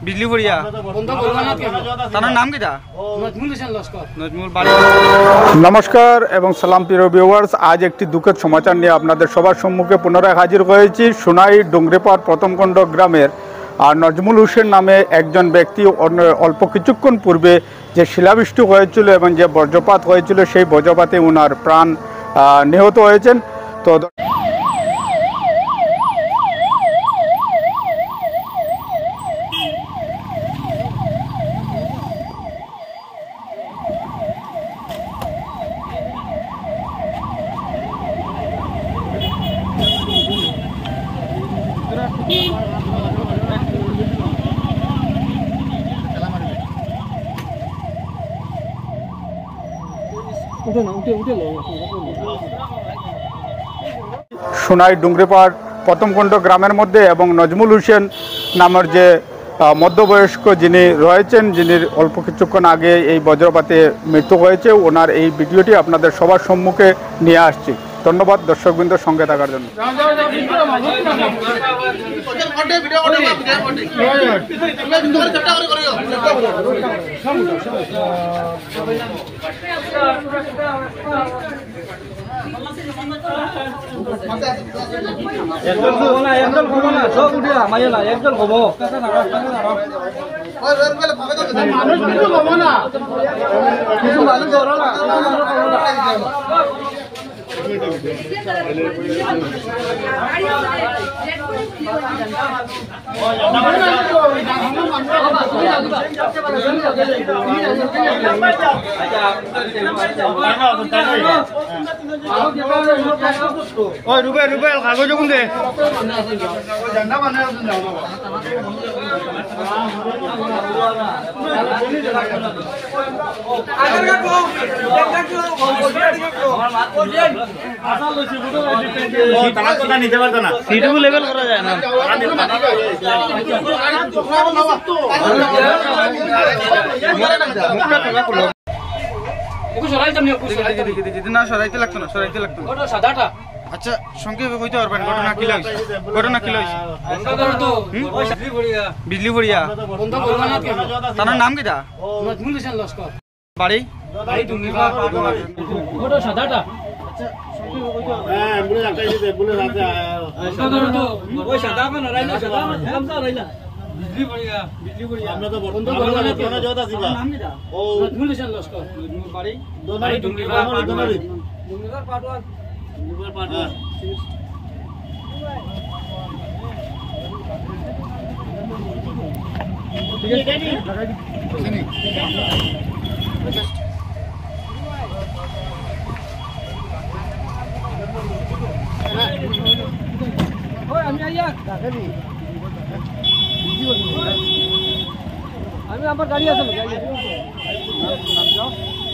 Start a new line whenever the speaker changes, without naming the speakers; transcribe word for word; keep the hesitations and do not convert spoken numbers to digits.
बिजली फरिया তার নাম কি তা নজমুল হোসেন লস্কর নজমুল বাড়ি।
নমস্কার এবং সালাম প্রিয় ভিউয়ার্স, আজ একটি দুঃখের সমাচার নিয়ে আপনাদের সবার সম্মুখে পুনরায় হাজির হয়েছি। সোনাই ডুংরিপাড় প্রথমখণ্ড গ্রামের আর নজমুল হোসেন নামে একজন ব্যক্তি অল্প কিছুক্ষণ পূর্বে যে শিলাবৃষ্টি হয়েছিল এবং যে বজ্রপাত হয়েছিল সেই বজ্রপাতে ওনার প্রাণ নিহত হয়েছেন। তো সোনাই ডুংরিপাড় প্রথমখণ্ড গ্রামের মধ্যে এবং নজমুল হোসেন নামের যে মধ্যবয়স্ক যিনি রয়েছেন, যিনি অল্প কিছুক্ষণ আগে এই বজ্রপাতে মৃত্যু হয়েছে, ওনার এই ভিডিওটি আপনাদের সবার সম্মুখে নিয়ে আসছি। ধন্যবাদ দর্শকবৃন্দ সঙ্গে থাকার জন্য।
একজন কব না একজন কব না সব উঠিয়া মাইয়া না একজন কব মানুষ কিছু কব না কিছু মানুষ ধরো না রুবেল রুবেল কাগজ কোনতে নিতে পারতো না, সিটুকু লেভেল করা যায় না। না সরাইতে লাগতো না, সরাইতে লাগতো সাদাটা। আচ্ছা সংক্ষেপে কইতে পারবেন ঘটনা কি লাগছে? ঘটনা কি লাগছে? বিজলি ফরিয়া তার নাম কি তা নজমুল হোসেন লস্কর বাড়ি বাড়ি ডুংরিপাড় ওটা সাদাটা। আচ্ছা সংক্ষেপে কইতে পারবেন? হ্যাঁ অ্যাম্বুলেন্স আটাই দিতে অ্যাম্বুলেন্স আছে সাদাটা তো ওই সাদা মানে রাইলা সাদা হামসা রাইলা বিজলি ফরিয়া বিজলি ফরিয়া আমরা তো বন্ধ করব না কেন জোতা দিবা নাম কি তা ও নজমুল হোসেন লস্কর নজমুল বাড়ি বাড়ি ডুংরিপাড় ডুংরিপাড় ডুংরিপাড় পাটওয়ান ডুংরিপাড় পাটওয়ান। ঠিক আছে লাগাই দি ওখানে ওই আমি আইয়া কাকেনি আমি আমার গাড়ি আছে গাড়ি নাম যাও।